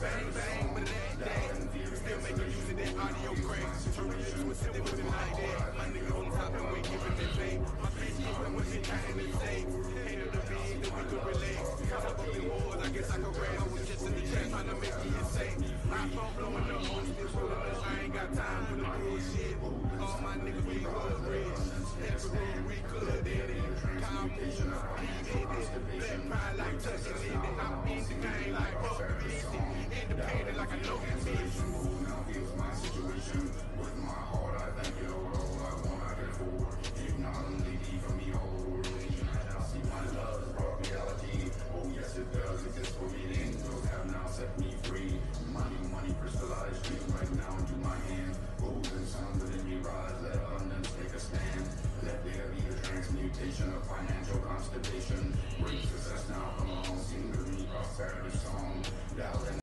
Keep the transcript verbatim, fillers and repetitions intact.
bang bang, but it ain't that. Still making use of that audio crack. Turn it into a city with it like that. My nigga on top and we giving it pay. My bitch even when she counting the safe. Hated the big that we could relate. Caught up in wars, I guess I could rap. I was just in the chat trying to make me insane. My phone blowing up, on still rolling up. I ain't got time for the bullshit. All my niggas we was rich. Every room we could in it. Kyle moves, he in it. Black pride like touching in it. I'm in the game like fuck the busy. Independent like I know you miss. Now here's my situation. With my heart I thank you, Lord, all I want I can afford. If not only be for me, all religion. I see my love has brought reality. Oh yes it does exist for me. The angels have now set me free. Money, money crystallized dream right now into my hand. Golden sun within me rise. Let abundance take a stand. Let there be a transmutation of financial constipation. Great success now come along. Sing with me prosperity song. Doubt